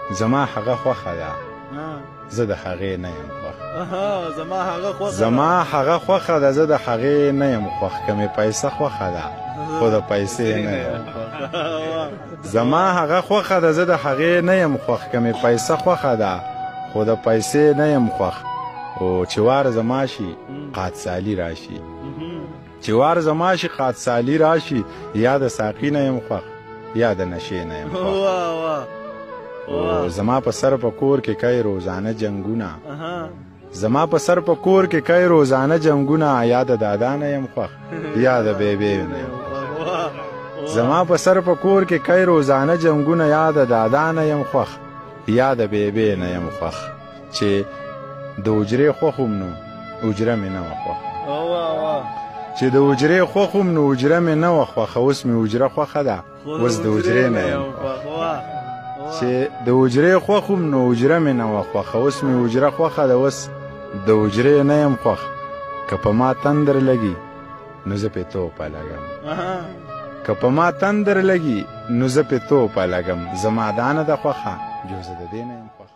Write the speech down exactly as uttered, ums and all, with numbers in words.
زما هغه خوښه ده زه د هغې نه یم خوښ زما هغه خوښه زما هغه خوښه ده زه د هغې نه یم خوښ که مې پیسه خوښه ده خو د پیسې نه یم زما هغه خوښه ده زه د هغې نه یم خوښ که مې پیسه خوښه ده خو د پیسې نه یم خوښ او چې وار زما شي قادسالي راشي چې وار زما شي قادسالي راشي یا د ساقي نه یم خوښ یا د نشې نه یم خوښ او زما په سر په کور کې کوي روزانه جنګونه زما په سر په کور کې کوي روزانه جنګونه یا د دادا نه یم خوښ یا د بیبې نه یم خوښ زما په سر په کور کې کوي روزانه جنګونه یا د دادا نه یم خوښ یا د بیبې نه یم خوښ چې د حجرې خوښ وم نو حجره مې نه وه خوښ چې د حجرې خوښ وم نو حجره مې نه وه خوښه اوس مې حجره خوښه ده اوس د حجرې نه یم خوښ چې د حجرې خوښ وم نو حجره مې نه وه خوښه اوس مې حجره خوښه ده اوس د حجرې نه یم خوښ که په ما تندر لګي نو زه پې توپه لګم که په ما تندر لګي نو زه پې توپه لګم زما دا نه ده خوښه جو زه د دې نه یم خوښ